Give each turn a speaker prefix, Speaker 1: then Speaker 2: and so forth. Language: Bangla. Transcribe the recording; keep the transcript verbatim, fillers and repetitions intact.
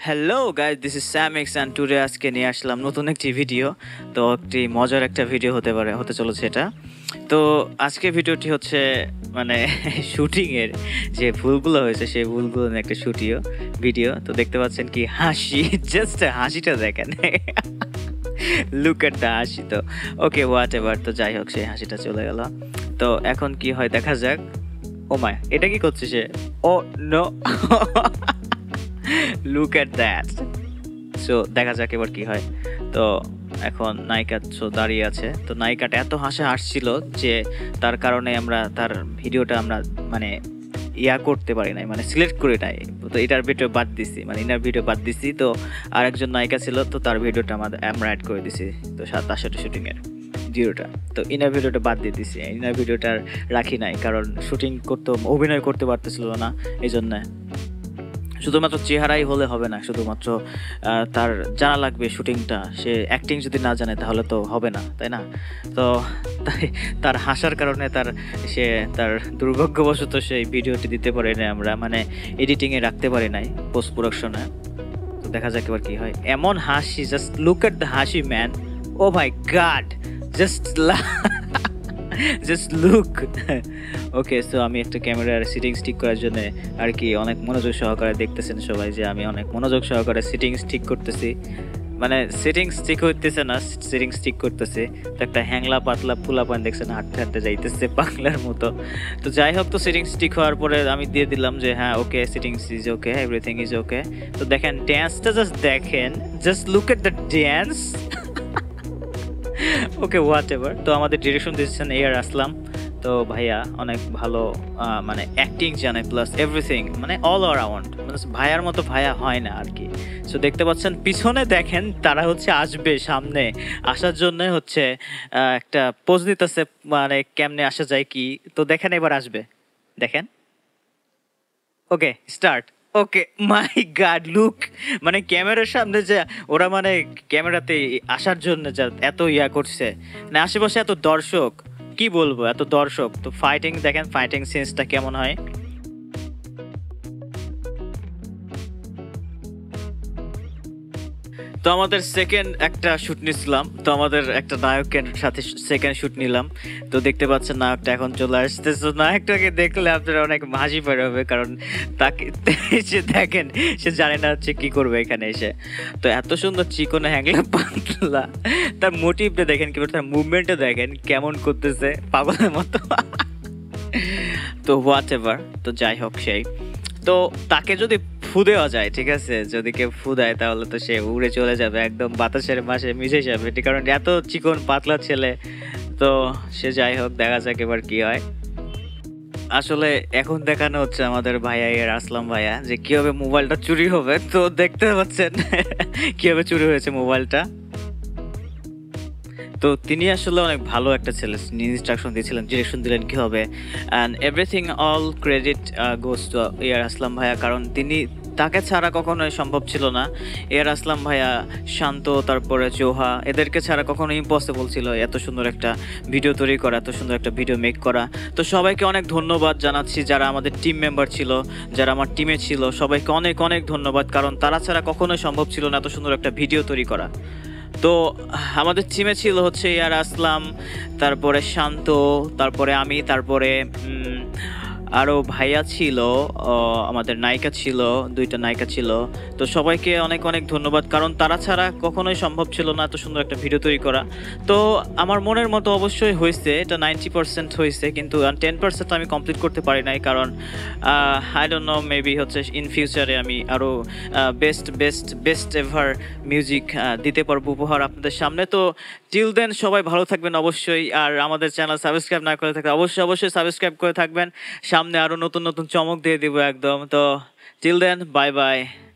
Speaker 1: হ্যালো গাইস, দিস ইজ স্যামিক্স অ্যান্ড টুডে আজকে নিয়ে আসলাম নতুন একটি ভিডিও। তো একটি মজার একটা ভিডিও হতে পারে হতে চলেছে এটা। তো আজকে ভিডিওটি হচ্ছে মানে শুটিংয়ের যে ভুলগুলো হয়েছে সেই ভুলগুলো নিয়ে একটা শুটিও ভিডিও। তো দেখতে পাচ্ছেন কি হাসি, জাস্ট হাসিটা দেখেন, লুক এট দ্য হাসি। তো ওকে হোয়াট এভার, তো যাই হোক সেই হাসিটা চলে গেল। তো এখন কি হয় দেখা যাক। ও মাই, এটা কি করছে সে? Oh no, look at that. So দেখা যাক এবার কি হয়। তো এখন নায়িকা সো দাঁড়িয়ে আছে। তো নায়িকাটা এত হাসা হাসছিল যে তার কারণে আমরা তার ভিডিওটা আমরা মানে ইয়া করতে পারি নাই, মানে সিলেক্ট করে নাই। তো এটার ভিডিও বাদ দিছি, মানে ইনার ভিডিও বাদ দিছি। তো আর একজন নায়িকা ছিল, তো তার ভিডিওটা আমাদের আমরা অ্যাড করে দিছি। তো তার সাথে শুটিংয়ের ভিডিওটা, তো ইনার ভিডিওটা বাদ দিয়ে দিছি। ইনার ভিডিওটা রাখি নাই কারণ শুটিং করতে অভিনয় করতে পারতেছিল না, এই জন্য। শুধুমাত্র চেহারাই হলে হবে না, শুধুমাত্র তার জানা লাগবে শুটিংটা। সে অ্যাক্টিং যদি না জানে তাহলে তো হবে না, তাই না? তো তাই তার হাসার কারণে তার সে তার দুর্ভাগ্যবশত সেই ভিডিওটি দিতে পারি নাই আমরা, মানে এডিটিংয়ে রাখতে পারি নাই, পোস্ট প্রোডাকশনে। তো দেখা যাক এবার কি হয়। এমন হাসি, জাস্ট লুক এট দ্য হাসি man. Oh my god, just just look. Okay, so আমি একটা ক্যামেরার সিটিংস ঠিক করার জন্য আর কি অনেক মনোযোগ সহকারে দেখতেছেন সবাই যে আমি অনেক মনোযোগ সহকারে সিটিংস ঠিক করতেছি। মানে সেটিংস ঠিক হইতেছে না, সেটিংস ঠিক করতেছে। তো একটা হ্যাংলা পাতলা ফুলা পান দেখছেন হাঁটতে হাঁটতে যাইতেছে পাগলার মতো। তো যাই হোক, তো সেটিংস ঠিক হওয়ার পরে আমি দিয়ে দিলাম যে হ্যাঁ okay, settings is okay, everything is okay. তো দেখেন ড্যান্সটা, জাস্ট দেখেন, just look at the dance. Okay whatever. তো আমাদের ডিরেকশন দিয়েছেন এ আর আসলাম। তো ভাইয়া অনেক ভালো মানে অ্যাক্টিং জানে, প্লাস এভরিথিং, মানে অল অ্যারাউন্ড, মানে ভাইয়ার মতো ভাইয়া হয় না আর কি। সো দেখতে পাচ্ছেন পিছনে দেখেন তারা হচ্ছে আসবে, সামনে আসার জন্য হচ্ছে একটা পোজ দিতেছে, মানে কেমনে আসা যায় কি। তো দেখেন এবার আসবে, দেখেন। Okay start. Okay my god, look, মানে ক্যামেরার সামনে যে ওরা মানে ক্যামেরাতে আসার জন্য যা এত ইয়া করছে, মানে আশেপাশে এত দর্শক, কি বলবো, এত দর্শক। তো ফাইটিং দেখেন, ফাইটিং সিনসটা কেমন হয়। তো আমাদের সেকেন্ড একটা শ্যুট নিছিলাম, তো আমাদের একটা নায়কের সাথে সেকেন্ড শ্যুট নিলাম। তো দেখতে পাচ্ছেন নায়কটা এখন চলে আসছে। তো নায়কটাকে দেখলে আপনারা অনেক হাসি বের হবে, কারণ তাকে সে দেখেন সে জানে না হচ্ছে কি করবে এখানে এসে। তো এত সুন্দর চিকন হ্যাংলা পাতলা, তার মোটিভটা দেখেন, কি তার মুভমেন্টটা দেখেন কেমন করতেছে পাগলের মতো। তো হোয়াট এভার, তো যাই হোক সেই। তো তাকে যদি ফু দেওয়া যায়, ঠিক আছে, যদি কেউ ফু দেয় তাহলে তো সে উড়ে চলে যাবে, একদম বাতাসের মাসে মিশে যাবে, কারণ এত চিকন পাতলা ছেলে। তো সে যাই হোক, দেখা যাক এবার কি হয়। আসলে এখন দেখানো হচ্ছে আমাদের ভাইয়া এর আসলাম ভাইয়া যে কিভাবে মোবাইলটা চুরি হবে। তো দেখতে পাচ্ছেন কিভাবে চুরি হয়েছে মোবাইলটা। তো তিনি আসলে অনেক ভালো একটা ছেলে, ইনস্ট্রাকশন দিয়েছিলেন, ডিরেকশন দিলেন কীভাবে, and everything all credit goes to A R Aslam ভাইয়া, কারণ তিনি তাকে ছাড়া কখনোই সম্ভব ছিল না। এ আর আসলাম ভাইয়া, শান্ত, তারপরে জোহা, এদেরকে ছাড়া কখনো ইম্পসিবল ছিল এত সুন্দর একটা ভিডিও তৈরি করা, এত সুন্দর একটা ভিডিও মেক করা। তো সবাইকে অনেক ধন্যবাদ জানাচ্ছি, যারা আমাদের টিম মেম্বার ছিল, যারা আমার টিমে ছিল, সবাইকে অনেক অনেক ধন্যবাদ, কারণ তারা ছাড়া কখনোই সম্ভব ছিল না এত সুন্দর একটা ভিডিও তৈরি করা। তো আমাদের টিমে ছিল হচ্ছে এ আর আসলাম, তারপরে শান্ত, তারপরে আমি, তারপরে আরও ভাইয়া ছিল, আমাদের নায়িকা ছিল, দুইটা নায়িকা ছিল। তো সবাইকে অনেক অনেক ধন্যবাদ, কারণ তারা ছাড়া কখনোই সম্ভব ছিল না এত সুন্দর একটা ভিডিও তৈরি করা। তো আমার মনের মতো অবশ্যই হয়েছে, এটা নাইনটি পার্সেন্ট হয়েছে, কিন্তু টেন পার্সেন্ট আমি কমপ্লিট করতে পারি নাই, কারণ আই ডোন্ট নো, মেবি হচ্ছে ইন ফিউচারে আমি আরও best best best ever music দিতে পারবো উপহার আপনাদের সামনে। তো টিল দেন সবাই ভালো থাকবেন অবশ্যই, আর আমাদের চ্যানেল সাবস্ক্রাইব না করে থাকলে অবশ্যই অবশ্যই সাবস্ক্রাইব করে থাকবেন। সামনে আরো নতুন নতুন চমক দিয়ে দিব একদম। তো টিল দেন বাই বাই।